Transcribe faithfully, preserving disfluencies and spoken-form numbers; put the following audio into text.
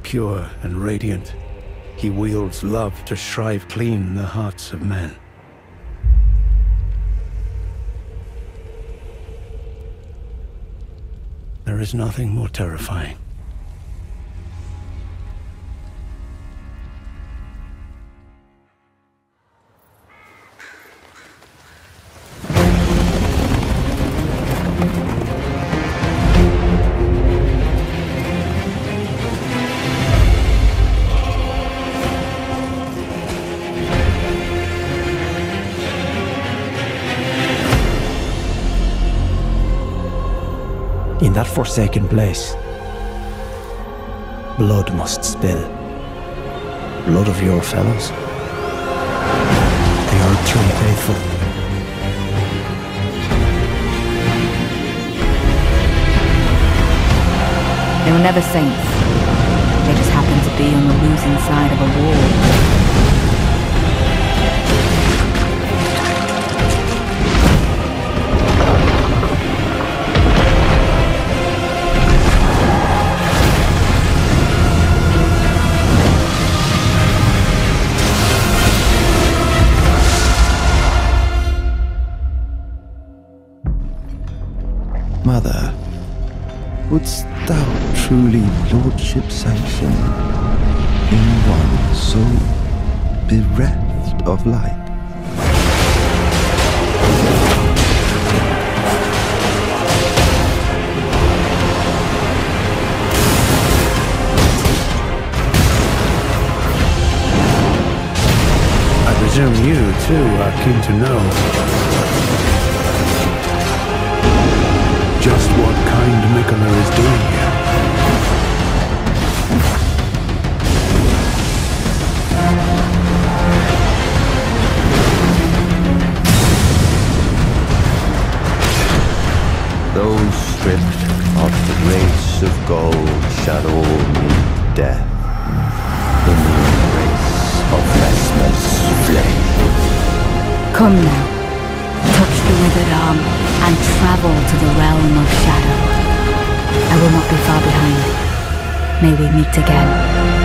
pure and radiant. He wields love to shrive clean the hearts of men. There is nothing more terrifying. In that forsaken place, blood must spill. Blood of your fellows. They are truly faithful. They were never saints. They just happened to be on the losing side of a war. Mother, wouldst thou truly lordship sanction in one so bereft of light? I presume you, too, are keen to know just what kind Miquella is doing here. Those stripped of the grace of gold shall all meet death in the embrace of Vesper's flame. Come now. Touch the withered arm and travel to the realm of shadow. I will not be far behind. May we meet again.